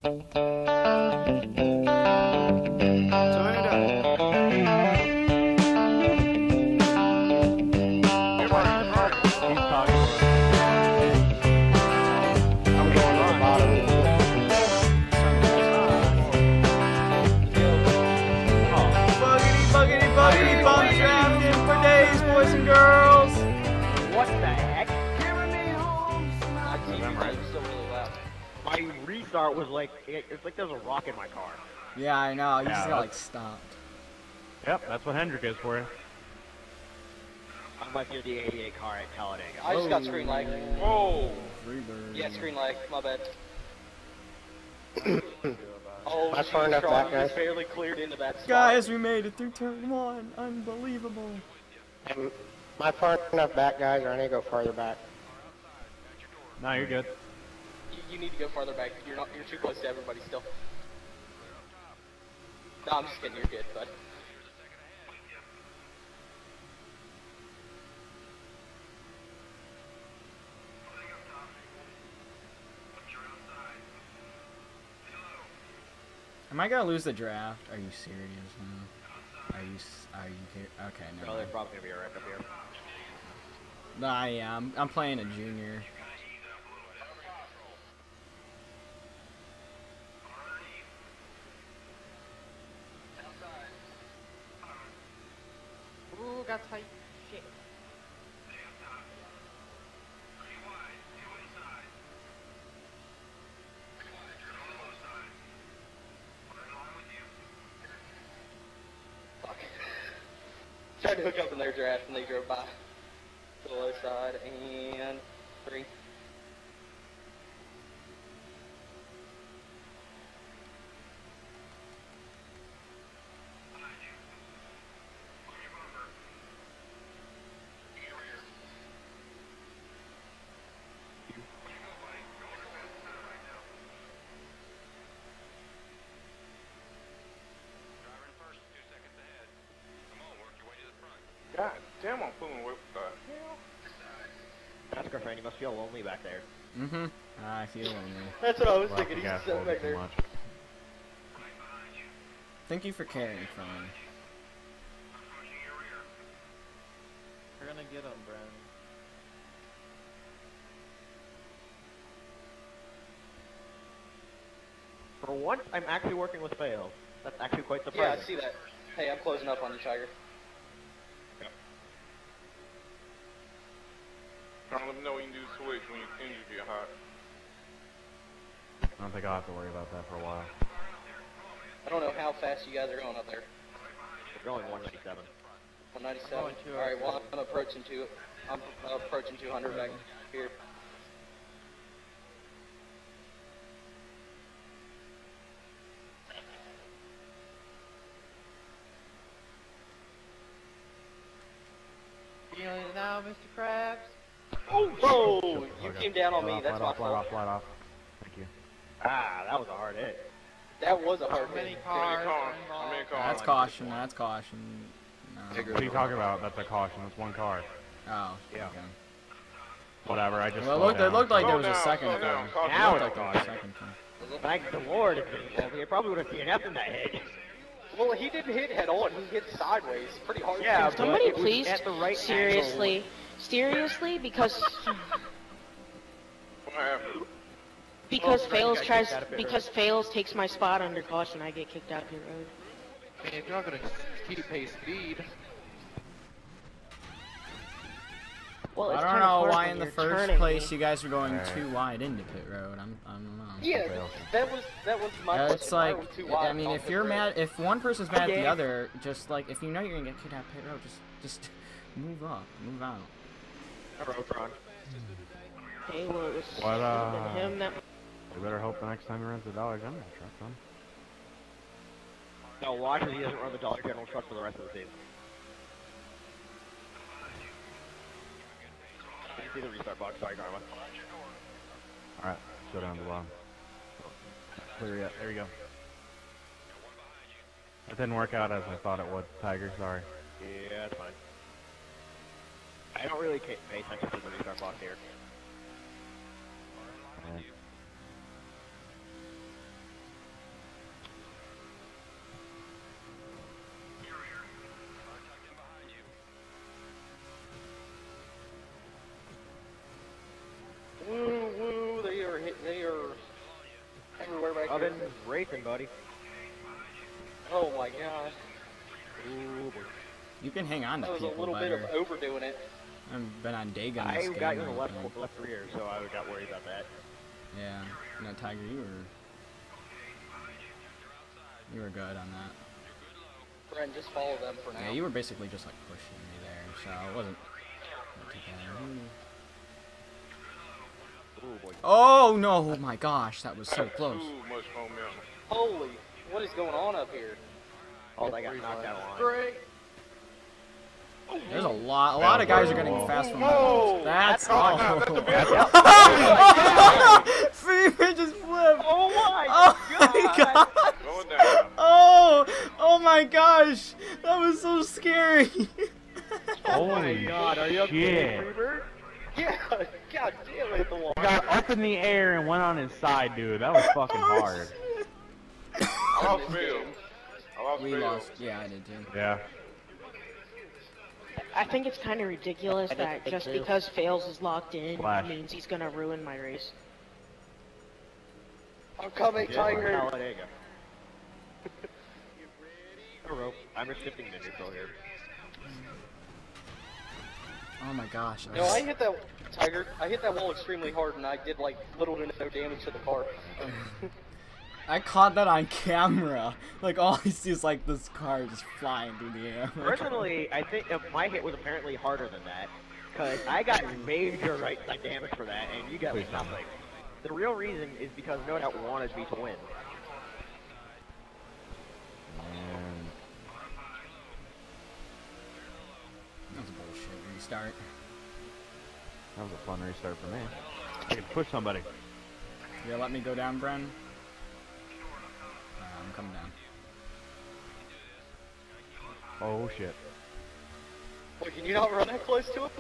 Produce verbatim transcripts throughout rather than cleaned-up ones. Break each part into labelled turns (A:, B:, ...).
A: Restart was like, it, it's like there's a rock in my car.
B: Yeah, I know. You
C: yeah,
B: just got like stopped.
C: Yep, that's what Hendrick is for you.
A: I might be the eighty-eight car at Talladega.
D: I just got screen lag.
A: Whoa!
D: Yeah, screen lag. My bad.
A: Oh,
D: That's
A: far
D: enough back, guys.
A: Barely cleared into that spot.
B: Guys, we made it through turn one. Unbelievable.
D: Am I far enough back, guys, or I need to go farther back?
C: No, you're good.
D: You, you need to go farther back. You're not. You're too close to everybody still. No, I'm just kidding. You're good, bud.
B: Am I gonna lose the draft? Are you serious? No. Are you? Are you? Okay, no.
A: No, they're probably gonna be a wreck up here.
B: Nah, yeah, I'm. I'm playing a junior.
D: Ooh, got tight. Shit. Fuck. Tried to hook up in their draft and they drove by to the low side and three.
E: God damn, I'm pulling away from that.
A: NASCAR fan, you must feel lonely back there.
B: Mm-hmm. I feel lonely.
D: That's what I was
C: Well,
D: thinking.
C: you
D: He's
C: guys
D: sitting
C: hold
D: back
C: it too
D: there.
C: much.
B: Thank you for caring for me.
F: We're gonna get him, Brandon.
A: For once, I'm actually working with fails. That's actually quite
D: Yeah,
A: surprising.
D: I see that. Hey, I'm closing up on you, Tiger.
E: Trying to let me know when you do switch when your engine get hot.
C: I don't think I'll have to worry about that for a while.
D: I don't know how fast you guys are going up there.
A: We're going one ninety-seven.
D: one ninety-seven.
F: Going to, uh,
D: All right, well, I'm approaching two. I'm approaching two hundred back here.
F: Feeling it now, Mister Krabs?
D: Oh, whoa! You
C: Okay.
D: came down on
C: Flat
D: me.
C: off,
D: That's
C: flat
D: my
C: off, flat
D: fault.
C: off, flat off. Thank you.
A: Ah, that was a hard hit.
D: That was a hard
F: How many
D: hit.
F: cars
E: How
F: are
E: many cars? How many
F: involved?
E: cars?
B: That's caution. That's caution. No.
C: What are you talking about? That's a caution. That's one car.
B: Oh.
A: Yeah.
B: Okay.
C: Whatever, I just
B: Well, it
C: slowed
B: looked, it
C: looked
B: looked like
E: Slow
B: there was a
E: down,
B: second
E: slow down.
B: car.
E: Caution.
B: It
A: Now
B: looked
A: it's
B: like there was a
A: caution.
B: second car.
A: Thank the Lord if he was here. Probably would have D N F'd in that hit.
D: Well, he didn't hit head on. He hit sideways. Pretty hard.
A: Yeah,
D: to
A: but
G: Somebody
A: it was
G: please,
A: at the right
G: seriously,
A: angle.
G: seriously, because
E: What happened?
G: because
A: Oh,
G: fails
A: got
G: tries
A: kicked out of pit road.
G: because fails takes my spot under caution, I get kicked out of pit road.
F: I mean, if you're not gonna keep pace speed,
G: Well,
B: I
G: it's
B: don't
G: kinda
B: know
G: hard
B: why
G: when
B: in the
G: you're
B: first
G: turning
B: place
G: me.
B: you guys were going
C: Alright.
B: too wide into pit road. I'm, I don't know.
D: Yeah, that was that was my
B: Yeah,
D: question.
B: it's
D: Why
B: like,
D: were we too wide
B: I mean,
D: off
B: if
D: the
B: you're
D: road?
B: mad, if one person's mad at
A: Okay.
B: the other, just like, if you know you're gonna get kicked out of pit road, just, just move up, move out.
A: Rotron.
G: Hey, well, it was
C: What, uh,
G: him that.
C: We better hope the next time he runs the Dollar General truck, then.
A: No, watch that he doesn't run the Dollar General truck for the rest of the season. You see the restart box, sorry, Garma.
C: Alright, let's go down to the bottom. Clear it. There you go. It didn't work out as I thought it would, Tiger, sorry.
A: Yeah, that's fine. I don't really ca- pay attention to the restart box here.
C: Yeah.
A: Oven racing, buddy.
D: Oh my god.
A: Ooh, boy.
B: You can hang on to
D: That was a
B: people
D: little
B: better.
D: bit of overdoing it.
B: I've been on day gun
A: I
B: this game.
A: got you in the
B: I
A: left
B: think.
A: left rear, so I got worried about that.
B: Yeah. No, Tiger, you were you were good on that.
D: Brent, just follow them for now.
B: Yeah, you were basically just like pushing me there, so it wasn't. not too bad.
A: Ooh, boy.
B: Oh no! Oh my gosh, that was so close.
E: Too much momentum.
D: Holy, what is going on up here?
A: Oh, I got knocked out on.
D: Great.
B: There's a lot. A lot of guys are getting fast from
E: Whoa!
B: That's
E: Oh,
B: all.
E: that's the best.
B: See, it just flipped.
D: Oh my
B: Oh my god.
E: Going down.
B: Oh, oh my gosh, that was so scary.
A: Oh my god, are you okay,
C: shit.
A: Freebird?
D: Yeah, god damn it, the wall.
C: Got up in the air and went on his side, dude. That was fucking hard.
E: I lost Phil. I lost
B: We
E: Phil.
B: lost. Yeah, I did too.
C: Yeah.
G: I think it's kind of ridiculous
A: I did
G: that
A: think
G: just
A: so.
G: because Fails is locked in
C: Flash.
G: means he's gonna ruin my race.
D: I'm coming, Tiger.
A: Talladega. Hello. I'm a shifting the neutral here.
B: Oh my gosh.
D: No, I hit that, Tiger, I hit that wall extremely hard and I did like little to no damage to the car.
B: I caught that on camera. Like all I see is like this car just flying through the air.
A: Originally, I think uh, my hit was apparently harder than that, because I got major right side damage for that, and you got
C: Please don't.
A: nothing. The real reason is because No Doubt wanted me to win.
C: And
B: That was bullshit. Restart.
C: that was a fun restart for me. I can push somebody.
B: You let me go down, Bren? Uh, I'm coming down.
C: Oh shit.
D: Wait, can you not run that close to him?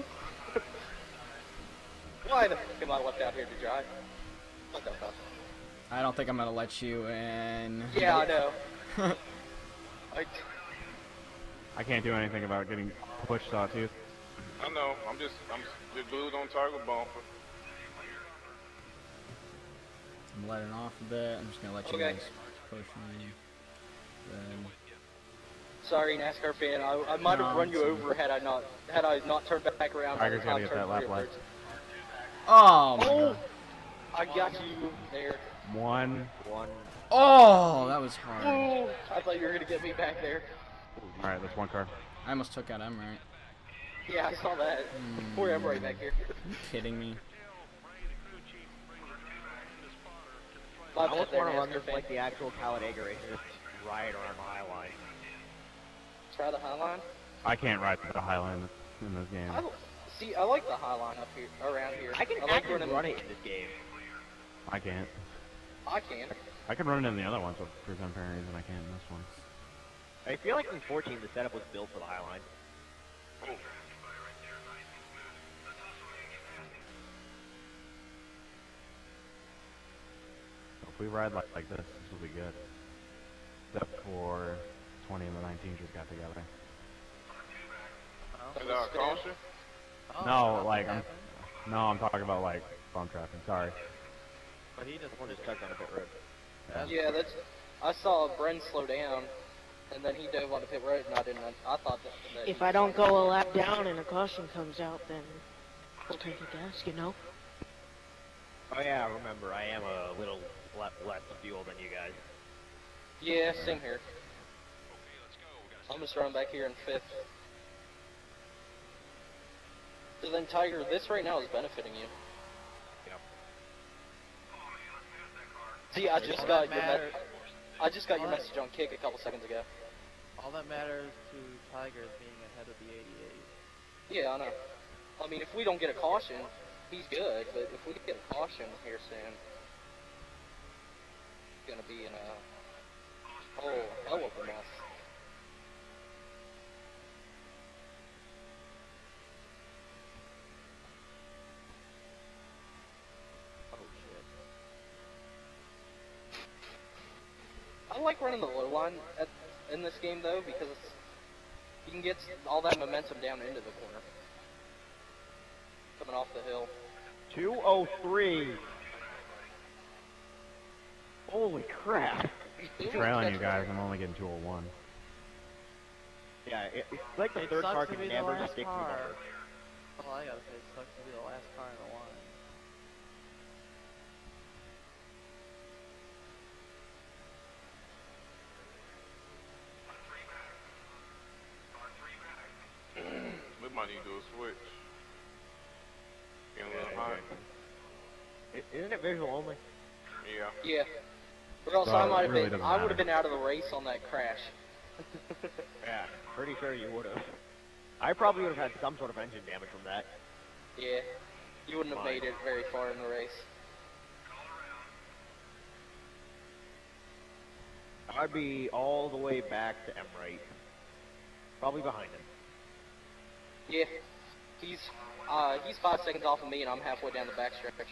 D: Why the fuck am I left out here to drive? What the fuck?
B: I don't think I'm gonna let you in.
D: Yeah, I know. I,
C: I can't do anything about getting pushed, Sawtooth.
E: I know. I'm just, I'm just glued on Tiger bumper.
B: I'm letting off a bit. I'm just gonna let you
D: Okay.
B: guys push me. Then
D: sorry, NASCAR fan. I, I might have
B: No,
D: run you
B: it's-
D: over had I not had I not turned back around. by the
C: Tiger's gotta
D: time
C: get that
D: turn
C: lap
D: three
C: left.
D: approached.
B: oh my
D: Oh,
B: god.
D: I got you there.
C: One.
A: One.
B: Oh, that was hard.
D: Oh, I thought you were gonna get me back there.
C: Alright, that's one car.
B: I almost took out M, right?
D: Yeah, I saw that. Poor I'm right back here.
B: Are you kidding me?
D: My
A: I
D: bad
A: almost
D: there,
A: want to run
D: NASCAR
A: this
D: fan.
A: like the actual Talladega race, and just ride around the high line.
D: Try the high line.
C: I can't ride the Highline in this game.
D: I l- see. I like the high line up here, around here.
A: I can
D: like
A: actually
D: running-
A: run it in this game.
C: I can't.
D: I can.
C: I can run it in the other ones, but for some apparent reason I can't in this one.
A: I feel like in fourteen the setup was built for the high line.
C: If we ride like, like this, this will be good. Except for twenty and the nineteen just got together.
E: And uh, caution.
F: Oh,
C: No,
F: nothing
C: like, I'm,
F: happened.
C: no, I'm talking about like bump traffic, sorry.
A: But he just wanted to touch on a pit road.
C: Yeah.
D: Yeah, that's. I saw Bren slow down, and then he dove on the pit road, and I didn't. I thought that. that
G: If I don't go a lap down and a caution comes out, then we'll take a guess, you know?
A: Oh yeah, remember, I am a little le less fuel than you guys.
D: Yeah, same here. I'm just running back here in fifth. So then, Tiger, this right now is benefiting you.
A: Yep.
D: See, I just
F: All
D: got
F: that
D: your
F: matter-
D: me- I just got your
F: all that-
D: message on Kick a couple seconds ago.
F: All that matters to Tiger is being ahead of the eighty-eight.
D: Yeah, I know. I mean, if we don't get a caution, he's good. But if we get a caution here soon, it's gonna be in a whole hell of a mess.
A: Oh shit.
D: I like running the low line at, in this game though because it's, you can get all that momentum down into the corner, coming off the hill.
A: two oh three. Holy Holy crap.
C: Trailing you guys, I'm only getting two oh one.
A: Yeah, it, it's like the
F: It
A: third
F: sucks
A: car
F: to
A: can
F: be the
A: never
F: last
A: stick to
F: car.
A: number.
F: All I gotta say, it sucks to be the last car in the line.
E: We might need to do a switch. Getting a little hot.
A: I- Isn't it visual only?
E: Yeah.
D: Yeah. Or else
C: So
D: I
C: it
D: might have
C: really
D: been.
C: doesn't
D: I would have
C: matter.
D: been out of the race on that crash.
A: Yeah, pretty sure you would have. I probably would have had some sort of engine damage from that.
D: Yeah. You wouldn't have
A: Fine.
D: made it very far in the race.
A: I'd be all the way back to M right. Probably behind him.
D: Yeah. He's uh he's five seconds off of me, and I'm halfway down the backstretch.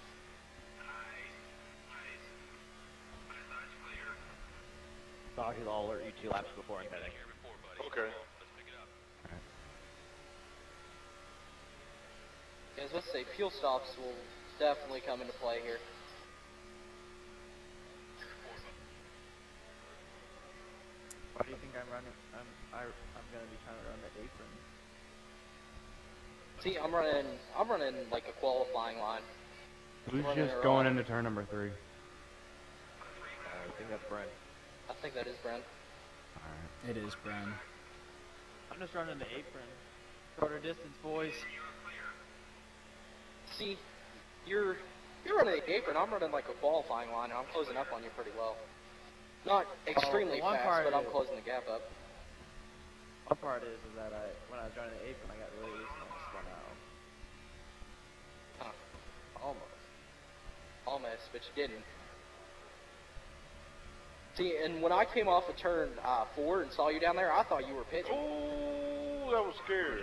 A: So I'll alert you two laps before I'm heading.
E: Okay.
D: As let's say, fuel stops will definitely come into play here.
F: Why do you think I'm running? I'm I, I'm gonna be trying to run the apron.
D: See, I'm running. I'm running like a qualifying line.
C: Who's
D: Running
C: just
D: her
C: going
D: own.
C: into turn number three?
A: Uh, I think that's Brent.
D: I think that is Brent.
C: Alright.
B: It is, Bren.
F: I'm just running the apron. Shorter distance, boys.
D: See, you're you're running the apron. I'm running like a qualifying line, and I'm closing up on you pretty well. Not extremely
F: one
D: fast,
F: part
D: but I'm
F: is-
D: closing the gap up.
F: One part is, is that I, when I was running the apron, I got really loose and almost spun out.
D: Huh.
F: Almost.
D: Almost, but you didn't. See, and when I came off of turn uh, four and saw you down there, I thought you were pitching.
E: Ooh, that was scary.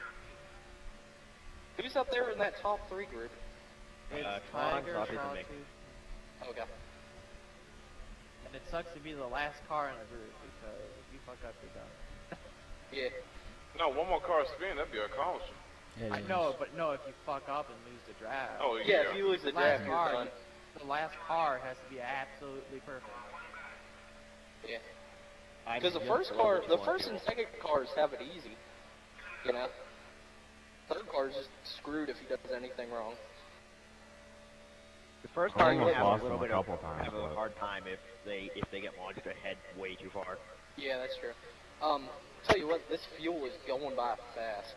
D: Who's up there in that top three group?
F: It's
A: Uh, Tron,
F: Tiger,
A: Sawtooth, and
F: Sawtooth,
A: me.
D: Okay.
F: and it sucks to be the last car in the group because if you fuck up, you're done.
D: Yeah.
E: No, one more car spin, that'd be a caution.
B: It
F: I
B: is.
F: know, but no, if you fuck up and lose the draft,
E: Oh,
D: Yeah,
E: yeah.
D: if you lose the
F: the last
D: draft, you're
F: car,
D: done.
F: the last car has to be absolutely perfect.
D: Yeah.
A: I'm
D: Because the
A: just
D: first
A: a little
D: car,
A: bit
D: the
A: more
D: first
A: fuel.
D: and second cars have it easy. You know? Third car's just screwed if he does anything wrong.
A: The first
C: I
A: car you
C: almost
A: have a
C: lost
A: little
C: them a
A: bit of
C: couple times,
A: have a
C: but-
A: hard time if they if they get launched ahead way too far.
D: Yeah, that's true. Um, tell you what, this fuel is going by fast.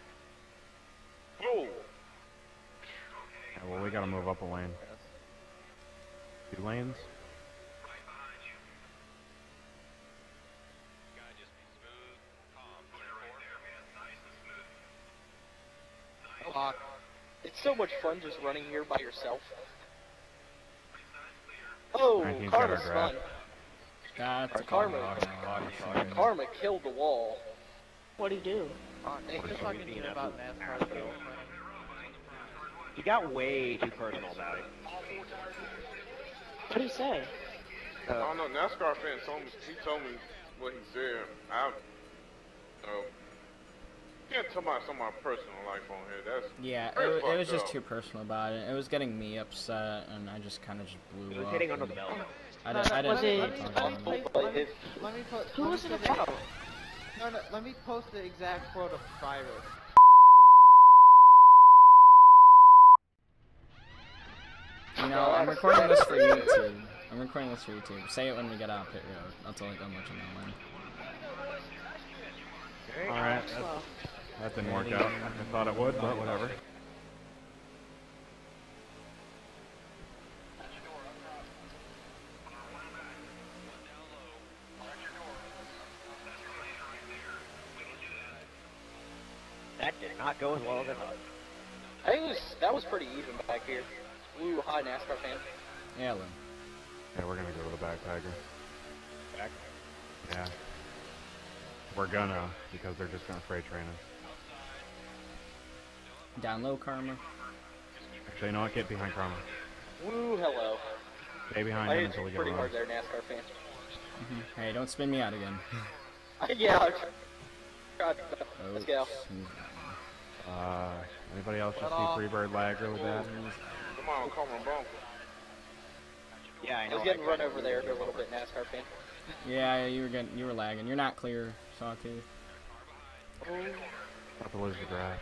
E: Oh,
C: Yeah, well, we gotta move up a lane. Two lanes?
D: Fuck. It's so much fun just running here by yourself. Oh,
C: nineteen's
D: Karma
C: got our
D: spun.
B: That's a
D: Karma.
B: Karma.
D: Karma killed the wall.
G: What'd he do?
F: Uh, it's just talking to you about NASCAR skill.
A: He got way too personal about it.
G: What'd he say?
E: I don't know. NASCAR fan told me. He told me what he said. I, uh, can't talk about some of my personal life on here. That's
B: Yeah, it,
E: very
B: wa- it was
E: fucked
B: just
E: up.
B: too personal about it. It was getting me upset, and I just kind of just blew
A: He was
B: up.
A: hitting under
B: and
A: the belt.
B: I,
F: No,
B: di-
F: no,
B: I
F: let
B: didn't
F: me-
B: want
F: let
B: to
F: me-
B: talk
F: let me
B: about it.
F: play- let me- let me put-
G: Who
F: let
G: was
F: me
G: it
F: put
G: about?
F: No, no, let me post the exact quote of Cyrus.
B: You know, I'm recording this for YouTube. I'm recording this for YouTube. Say it when we get out pit road. That's all I'm let you know when.
C: Alright, that,
G: Well,
C: that didn't work out. I thought it would, but whatever.
A: That did not go as well as I thought.
D: I think it was, that was pretty even back here. Ooh, hi NASCAR fan.
B: Yeah, Lou.
C: Yeah, we're gonna go to the back, Tiger.
A: Back.
C: Yeah. We're gonna, because they're just gonna freight train us.
B: Down low, Karma.
C: Actually, you know what? Get behind Karma.
D: Woo, hello.
C: Stay behind
D: I
C: him
D: hit
C: until we
D: you
C: get
D: pretty
C: a
D: hard
C: run.
D: there, NASCAR fan.
B: Hey, don't spin me out again.
D: yeah, I tried. Let's go.
C: Uh, anybody else just
F: Shut
C: see
F: off.
C: Freebird lag really bad?
E: Come on, come on, bro.
A: Yeah, I
D: I
A: know.
D: was getting run over there a little bit, NASCAR fan.
B: Yeah, you were getting, you were lagging. You're not clear, Sawtooth.
C: About to lose the draft.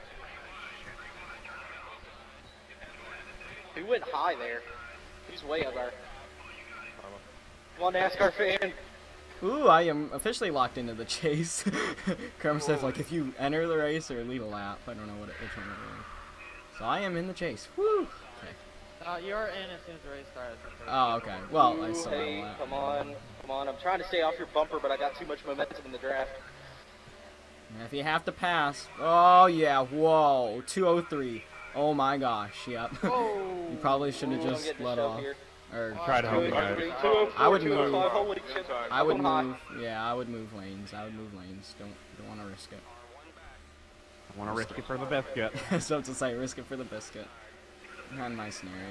D: Who went high there? Who's way up there? Come on, NASCAR fan.
B: Ooh, I am officially locked into the chase. Karma said, like, if you enter the race or lead a lap, I don't know what it, which one it is. So I am in the chase. Woo! Okay.
F: Uh, you're in as soon as the race starts.
B: Oh, okay. Well, I
D: Ooh,
B: still have a
D: hey,
B: lap.
D: come on, come on. I'm trying to stay off your bumper, but I got too much momentum in the draft.
B: And if you have to pass, oh yeah, whoa, two oh three. Oh my gosh, yep. You probably should have
D: Ooh, I'm
B: just
D: getting
B: let
D: shoved
B: off.
D: here.
B: Or
C: Try to help you
D: two
C: guys.
D: oh three, two oh four,
B: I would
D: two oh five,
B: move.
D: holy shit.
B: I would
D: I'm high.
B: move. Yeah, I would move lanes. I would move lanes. Don't don't want to risk it.
C: I want to risk it for the biscuit.
B: So to say, risk it for the biscuit. Not in my scenario.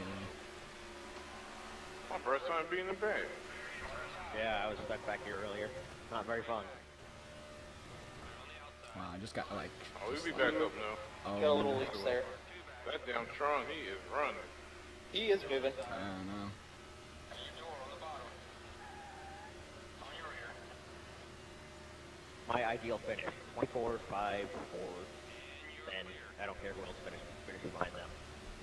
E: My first time being in the bed.
A: Yeah, I was stuck back here earlier. Not very fun.
B: Wow, I just got like.
E: Oh, we'll be back up now.
B: Oh,
D: Got a little leaks there.
E: That damn Tron, he is running.
D: He is moving.
B: I don't know.
A: My ideal finish: twenty-four, five, four. Then I don't care who else finishes finishes behind them.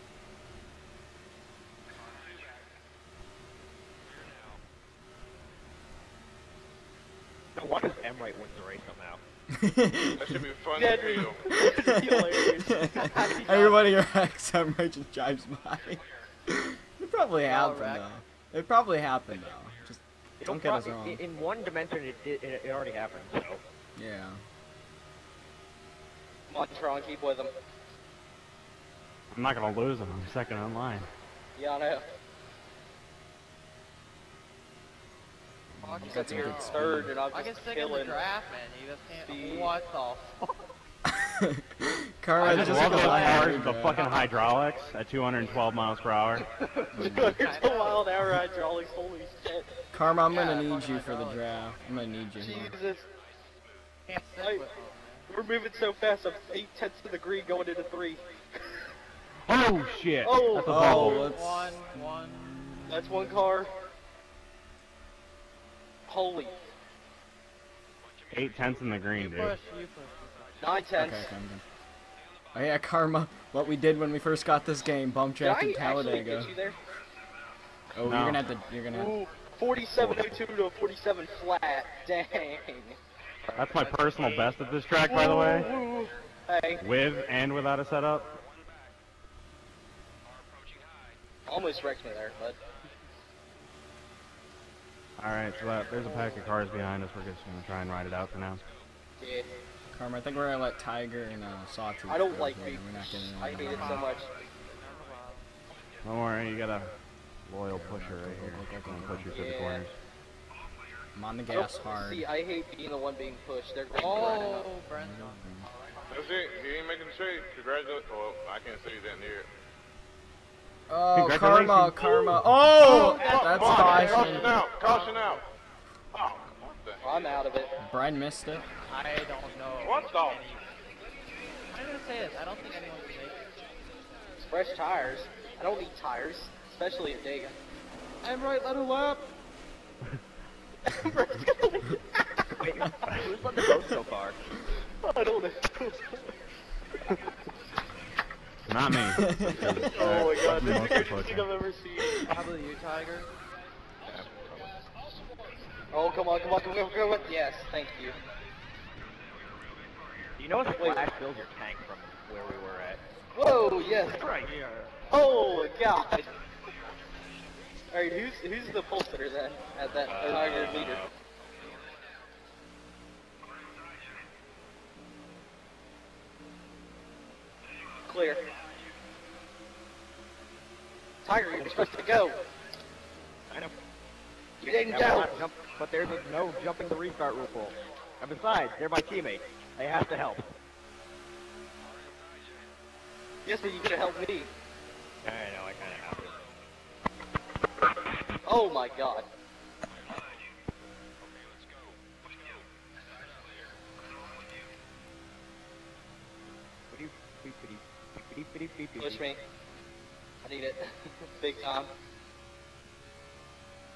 A: No wonder M-Right wins the race somehow.
E: That should be fun
D: Yeah,
E: to feel.
B: Everybody wrecks. I'm right just drives by. It probably
F: all
B: happened
F: wrecked.
B: though. It probably happened though. Just don't get us
A: It'll
B: wrong.
A: prob- In one dimension, it, did, it, it already happened. So.
B: Yeah.
D: Come on, Tron, keep with him.
C: I'm not gonna lose him. I'm second in line.
D: Yeah, I know.
F: Fuck,
B: You
F: you
B: got some
F: you're
B: good speed.
D: Third, and I'm
F: I get
D: just
F: sick in the
D: killing.
F: draft, man. You just can't.
D: Speed.
F: What the fuck?
B: Karma
C: I
B: just
C: just love
B: got
C: those
B: lagged,
C: cars with the
B: bro.
C: fucking hydraulics at two hundred twelve miles per hour.
D: It's a wild hour hydraulics, holy shit.
B: Karma, I'm gonna
F: Yeah,
B: need
F: fucking
B: you for the
F: hydraulics.
B: draft. I'm gonna need you here.
D: Jesus.
F: Can't sit
D: Hey.
F: with them,
D: We're moving so fast, I'm eight tenths of the green going into three.
C: Oh shit!
D: Oh.
C: That's a
B: Oh,
C: bubble.
F: man.
B: let's.
F: One, one.
D: That's one car. Holy.
C: Eight tenths in the green,
F: You
C: dude.
F: push, you push.
D: Nine
B: Okay,
D: tenths.
B: okay, I'm good. Oh yeah, Karma. What we did when we first got this game, bump
D: Did
B: track
D: I
B: in
D: actually
B: Talladega.
D: get you there?
B: Oh,
C: No.
B: you're gonna have to. You're gonna. Have,
D: Ooh, forty-seven oh two to a forty-seven flat. Dang.
C: That's my personal best at this track, by the way.
D: Ooh, ooh. Hey,
C: With and without a setup.
D: almost wrecked me there, but
C: Alright, so that, there's a pack of cars behind us. We're just gonna try and ride it out for now.
D: yeah.
B: Karma, I think we're gonna let Tiger and uh, Sawtooth.
D: I don't
B: go
D: like
B: here.
D: being.
B: We're not getting
D: I
B: anyone
D: hate it
B: else.
D: so much.
C: Don't worry, you got a loyal pusher right here.
B: Go, go, go,
C: Gonna
B: go,
C: push you
B: go.
C: through the
D: Yeah.
C: corners.
B: I'm on the
D: I don't-
B: gas hard.
D: See, I hate being the one being pushed. They're great.
F: Oh, Brent.
E: That's it. He ain't making the trade. Congratulations. Well, I can't say that near.
B: Oh,
C: Congratulations.
B: Karma, Karma. Oh,
E: Fuck,
B: that's
E: fuck, Caution
B: caution.
E: out. Caution out. Oh, what the hell?
D: I'm out of it.
B: Brian missed it.
F: I don't know.
E: What the?
F: any- I'm gonna say this. I don't think anyone can make it.
D: It's fresh tires. I don't need tires, especially at Dega.
F: I'm right. Let her lap.
A: Wait, who's led the boat so far?
D: I don't know.
C: Not me.
D: Oh my god, this is the greatest thing I've ever seen.
F: Probably you, Tiger.
D: Oh, come on, come on, come on, come on. Yes, thank you.
A: You know what
D: Wait.
A: Flash fills your tank from where we were at?
D: Whoa, yes.
A: Right here.
D: Oh my god. Alright, who's who's the pole sitter then? At that uh, Tiger leader. Clear. Tiger, you're supposed to go.
A: I know.
D: You didn't
A: Yeah,
D: go.
A: we're not jump, but there's a no jumping the restart rule. And besides, they're my teammates. They have to help.
D: Yes, but you could have helped me.
A: I know, I kind of have to.
D: Oh my god. Push me. I need it. Big time.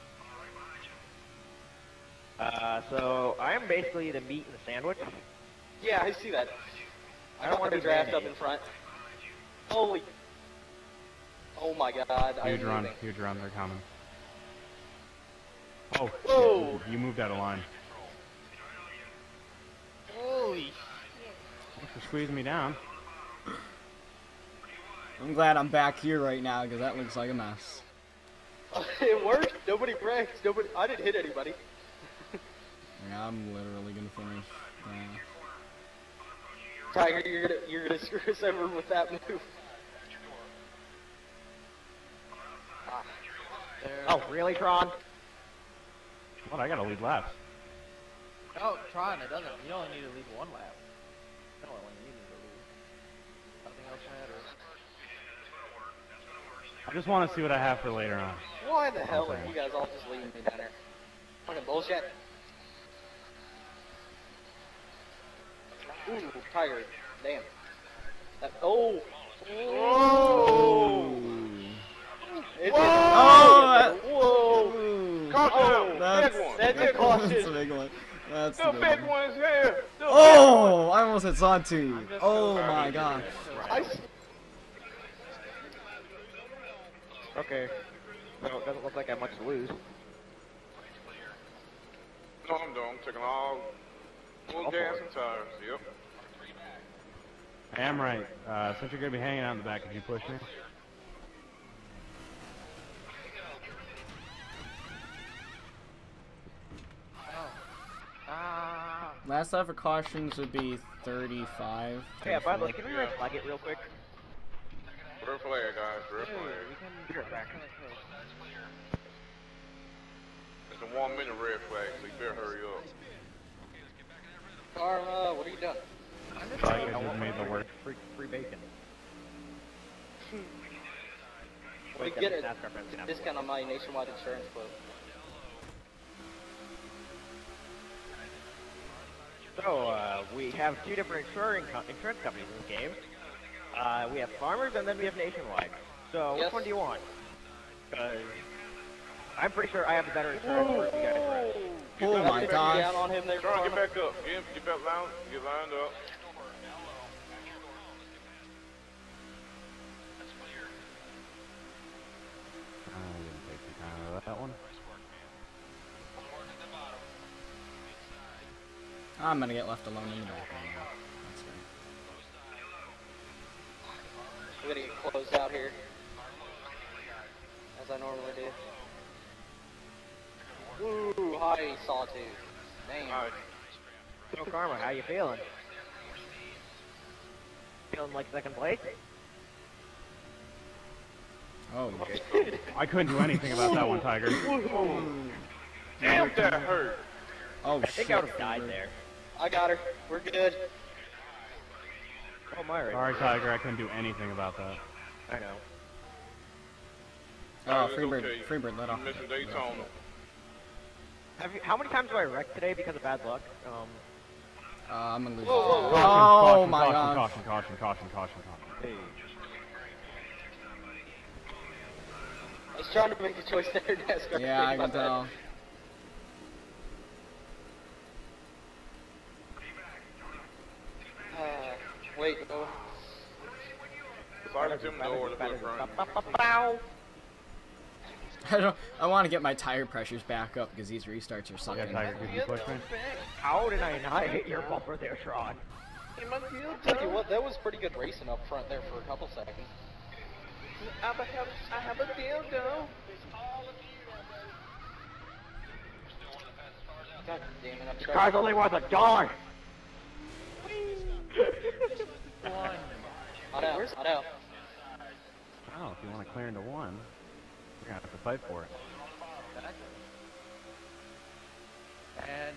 A: Uh, so I am basically the meat in the sandwich.
D: Yeah, I see that.
A: I don't want to be
D: draft up
A: mayonnaise.
D: in front. Holy. Oh my god. I'm
C: Huge run,
D: moving.
C: huge run, they're coming. Oh,
D: Whoa.
C: shit, you moved out of line.
D: Holy.
C: Thanks for squeezing me down.
B: I'm glad I'm back here right now because that looks like a mess.
D: It worked. Nobody wrecked. Nobody. I didn't hit anybody.
B: Yeah, I'm literally gonna finish. Uh,
D: Tiger, you're gonna you're gonna screw us over with that move. Ah.
F: There.
A: Oh, really, Tron?
C: What, I gotta lead laps.
F: Oh, Tron, it doesn't. You only need to lead one lap. That's the only one you need to lead. Nothing else matters.
C: I just want to see what I have for later on.
D: Why the hell
C: Okay.
D: are you guys all just leaving me down there? Fucking bullshit. Ooh, Tiger. Damn. That, oh.
E: Whoa!
D: It's
B: Oh,
D: a,
B: that-
D: whoa.
E: Caution!
B: That's-
E: Big one!
D: That's a
E: Big one!
B: That's a
D: caution.
B: big one. That's
E: The
B: a big
E: big
B: one.
E: one's here! The
B: Oh, I almost hit Santu.
F: I'm just
B: Oh
F: gonna-
B: my gosh.
D: I,
A: Okay. So it doesn't look like I have much to lose.
E: No, I'm done. I'm taking all full
A: Go for
E: gas
A: it.
E: and tires. Yep.
C: I am right. Uh, since you're gonna be hanging out in the back, could you push me?
F: Ah.
B: Last lap for cautions would be thirty-five.
A: Yeah, by the way,
B: thirty-four.
A: can we red flag it real quick?
E: Red flag, guys. Red
F: Dude,
E: flag.
F: we can
A: Be right back.
E: It's a one minute red flag, so you better hurry up.
D: Karma, what are you doing?
F: I'm just
C: Like,
F: saying,
C: I just made the work.
A: Free, free bacon.
D: We
A: Wait,
D: get
A: that's
D: a
A: NASCAR fans can have
D: discount on my nationwide insurance quote.
A: So, uh, we have two different insuring co insurance companies in this game. Uh, we have Farmers and then we have Nationwide. So,
D: Yes.
A: which one do you want? Because I'm pretty sure I have the better insurance for you guys. Right?
B: Oh
D: That's
B: my
D: pretty
B: gosh.
D: down on him there,
E: Try to
D: Karma.
E: get back up. Get, get back lined, get lined up.
C: I didn't take the time out of that one.
B: I'm gonna get left alone in the back. That's great.
D: We're gonna get closed out here. As I normally do. Ooh, hi, Sawtooth. Damn.
E: Alright.
A: So, Karma, how you feeling? Feeling like second place?
B: Oh,
C: I couldn't do anything about that one, Tiger.
E: Damn, that hurt.
B: oh
A: I think
B: shit.
A: I would have died there.
D: I got her. We're good.
A: Oh, my right.
C: Sorry, Tiger, I couldn't do anything about that.
A: I know.
B: Oh,
E: It's
B: Freebird,
E: okay.
B: Freebird let
E: You
B: off.
E: missing Daytona.
A: Have you, how many times have I wrecked today because of bad luck? Um,
B: Uh, I'm gonna lose.
D: Whoa, whoa, whoa.
B: Oh
C: Caution,
B: my
C: caution,
B: gosh.
C: caution, caution, caution, caution, caution.
A: hey.
D: I was trying to make a choice there, NASCAR.
B: Yeah, I
D: My
B: can
D: bad.
B: tell.
D: Uh, wait, no.
E: Sorry, Tim know where to put front.
A: Bow.
B: I don't. I want to get my tire pressures back up because these restarts are
C: Yeah,
B: sucking.
C: Tiger, could you push me?
A: How did I not hit your bumper there, Tron?
D: Tell you what, that was pretty good racing up front there for a couple seconds.
E: I have, I have a dildo.
D: God damn it, I'm
A: Your
D: trying
A: car's
D: to...
A: only worth a dollar.
F: one.
D: I know, I know.
C: Oh, if you want to clear into one, you're gonna have to fight for it.
F: Exactly. And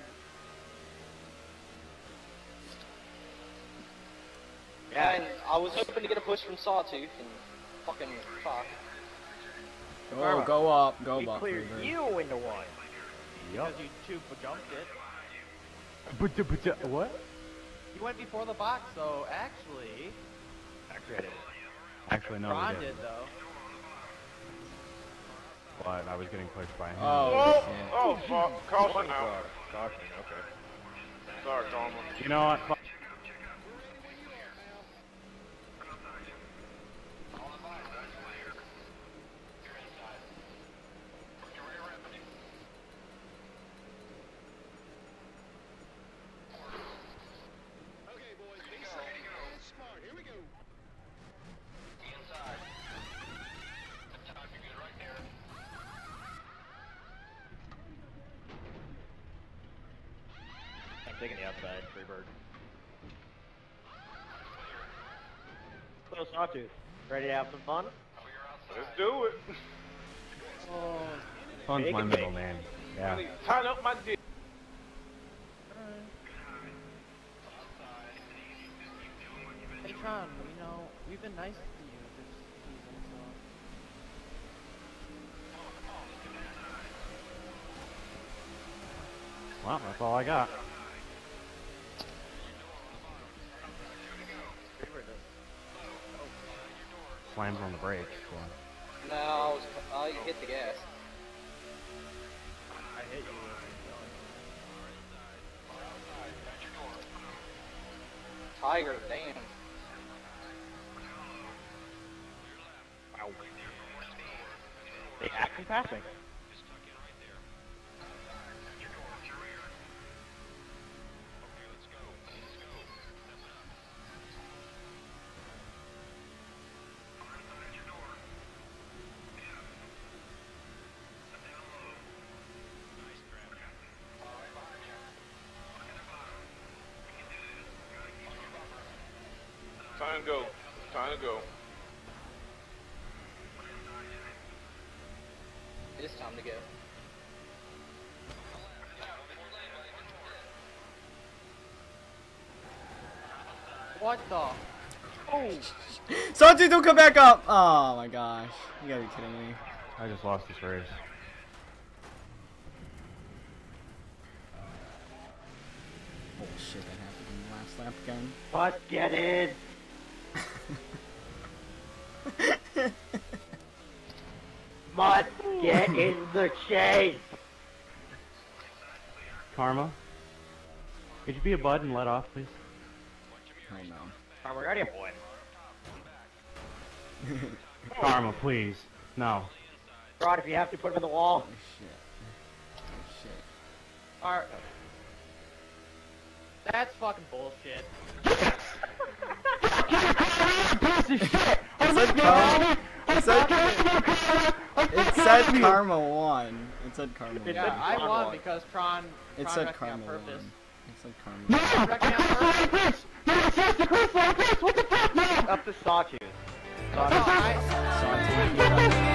A: Yeah.
D: And I was hoping to get a push from Sawtooth and fucking fuck.
B: Oh, go up, go
A: We
B: up.
A: cleared
B: Freebird.
A: you into one.
F: because you two jumped it,
C: But, but, but, what?
F: you went before the box. So actually,
A: Actually, I did.
C: Actually, no,
F: Ron
C: we
F: did
C: didn't.
F: though.
C: But I was getting pushed by him.
B: Oh,
E: Oh,
B: shit.
E: oh, fuck. Caution now.
A: cautioning, okay.
E: Sorry, Karma.
C: You know what? Fuck.
A: I'm taking the outside, Freebird. Little Sawtooth, ready to have some fun?
E: Let's do it.
F: Oh,
C: Fun's my
A: Bacon
C: middle
A: bake.
C: name.
E: I
C: Yeah.
E: need to tighten up my dick.
F: hey Tron, you know, we've been nice to you this season, so...
C: Well, that's all I got. Slams on the brakes. So.
D: No, I was, I hit the gas.
A: I hit you.
D: Tiger, damn.
A: Wow. They action passing.
E: Time to go. Time to go.
D: It's time to go.
F: What the? Oh!
B: Sawtooth, don't come back up! Oh my gosh. You gotta be kidding me.
C: I just lost this race.
B: Oh shit, that happened in the last lap again.
A: Let's get in! Must get in the chase!
C: Karma, could you be a bud and let off, please?
B: Oh no.
A: I'm already a boy.
C: Karma, please. No.
A: Rod, if you have to, put him in the wall.
B: Oh shit. Oh shit.
F: Alright. That's fucking bullshit.
B: It said karma. It said, it said karma won. It said karma won.
F: Yeah, I won because Tron,
B: It
F: Tron
B: said
F: wrecked me on
B: karma won.
F: purpose.
B: It said karma.
F: Tron wrecked me on purpose.
A: Up to Sawtooth.
F: No, I,
B: Sawtooth,